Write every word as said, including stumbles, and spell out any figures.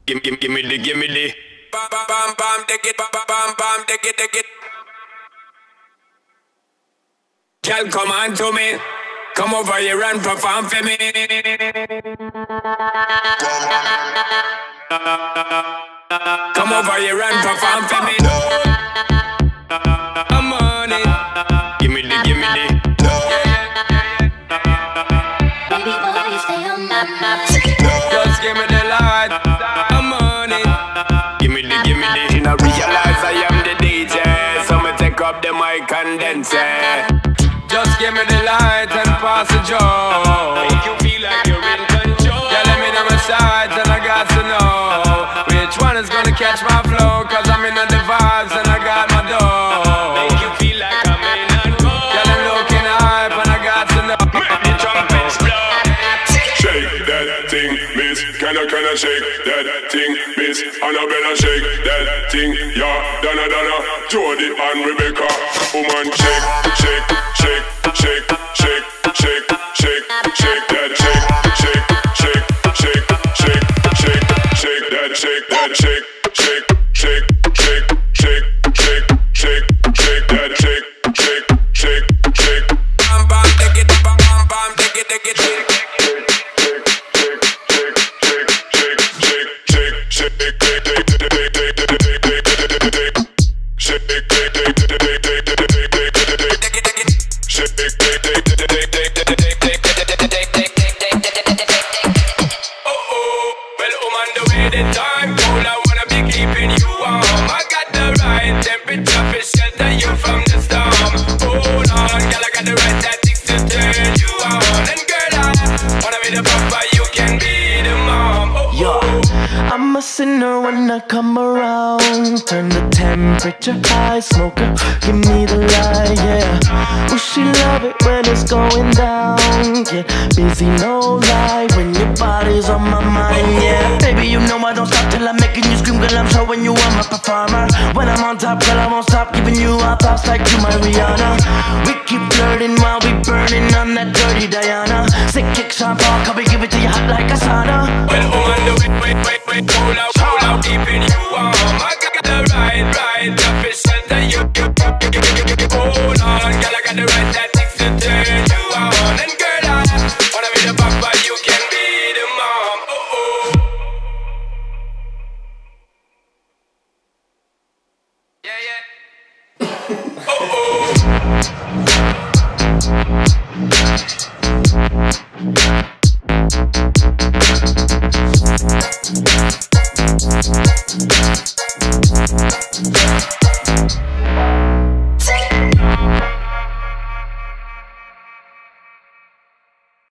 Give, give, give me the, give me the. Bam, bam, bam, bam, take it, bam, bam, bam, bam, take it, take it. Girl, come on to me. Come over here and perform for me. Come over here and perform for me. I'm on it. Give me the, give me the. Baby boy, you stay on my mind. Just give me the light. I'm on it. Give me the, give me the. You know, realize I am the D J, so me take up the mic and dance. Just give me the light and pass the joe. Make you feel like you're in control. Yeah, let me know my sides and I got to know which one is gonna catch my flow. Cause I'm in the vibes and I got my dough. Make you feel like I'm in and go. Yeah, I'm looking hype and I got to know. The trumpets blow. Shake that thing, miss. Can I, can I shake that thing, miss? And I better shake that thing, yeah. Donna, Donna, Jody and Rebecca. Woman, shake, shake, shake, shake, shake, shake, shake, shake that, shake, shake, shake, shake, shake, shake, shake that, shake that, shake, shake, shake, shake, shake, shake, shake, shake that, shake, shake, shake, shake. Bam bam, take it, bam bam bam, take it, take it, shake. I'm a sinner when I come around. Turn the temperature high, smoker, give me the light, yeah. Oh, she love it when it's going down. Get busy, no lie, when your body's on my mind, yeah. Baby, you know I don't stop till I'm making you scream, girl, I'm showing you I'm a performer. When I'm on top, girl, I won't stop giving you our thoughts like you my Rihanna. We keep flirting while we burning on that dirty Diana. Sick kick, Sean Paul, can we give it to you hot like a sauna? Well, on the way, wait, wait, wait, hold out, hold out, keeping you warm. I got the right, right, efficient, and you, you, you, you, you, you, hold on, girl, I got the right tactics to turn you on. And girl, I wanna be the papa, you can be the mom. Oh oh. Yeah yeah. Oh oh.